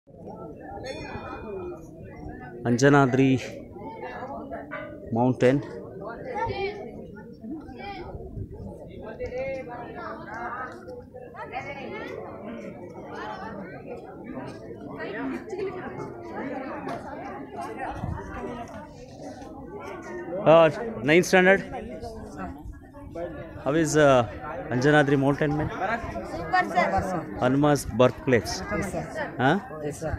Anjanadri mountain. Ninth standard. How is Anjanadri mountain, man? Super, sir. Hanuman's birthplace. Yes, sir. Huh? Yes, sir.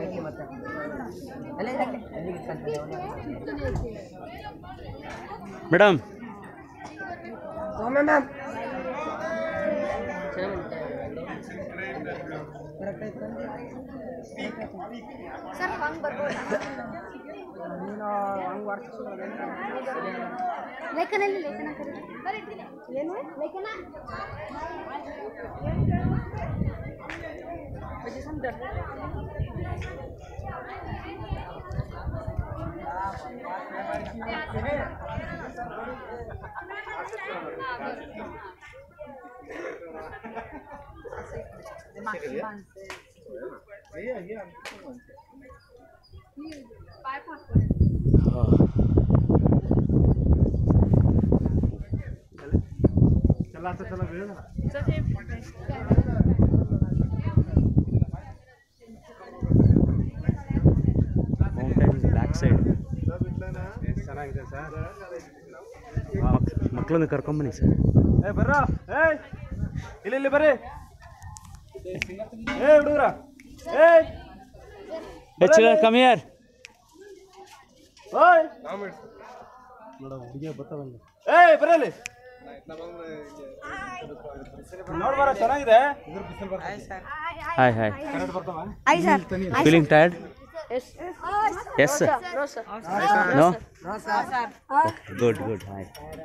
Madam. Oh, ma'am. Sir, hang barboda. Lekana ಏನು ಲೇಖನ back side ಮಕ್ಕಳನ್ನು ಕರ್ಕೊಂಬನ್ನಿ sir. ಬರ್ರ ಇಲ್ಲಿ ಬರ್ರಿ ಹುಡುಗ್ರ come here. ಹುಡುಗಿಯ ಬರ್ತಾವಲ್ಲ ಬರಲಿ ನೋಡ್ಬಾರ ಚೆನ್ನಾಗಿದೆ. Hi hi. Hi sir. Feeling tired? Yes sir. No sir. No? No sir. Good good. Hi.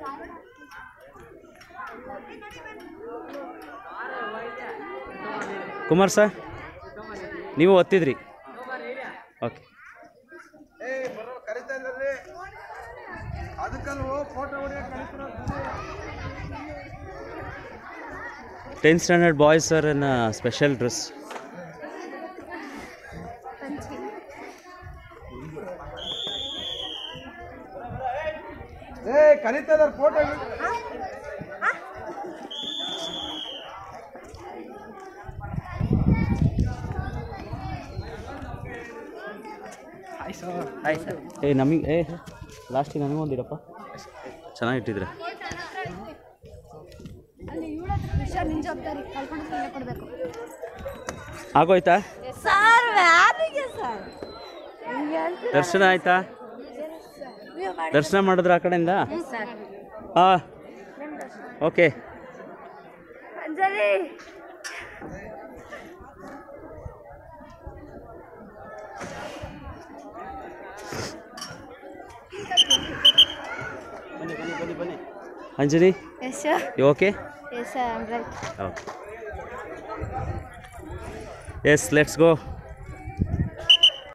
Kumar sir ನೀವು ಓದ್ತಿದ್ರಿ? Okay. Tenth standard boys are in a special dress. ಕರೀತದ ಫೋಟೋ ನಮಗೆ ಲಾಸ್ಟಿಗೆ ನನಗೊಂದಿರಪ್ಪ ಚೆನ್ನಾಗಿಟ್ಟಿದ್ರೆ. ಆಗೋಯ್ತಾ? ದರ್ಶನ ಆಯ್ತಾ? ದರ್ಶನ ಮಾಡಿದ್ರ ಆ ಕಡೆಯಿಂದ? ಹಾಂ ಓಕೆ. ಬನ್ನಿ Anjali. Yes sir. You okay? Yes sir, I'm right. Okay. Yes, let's go.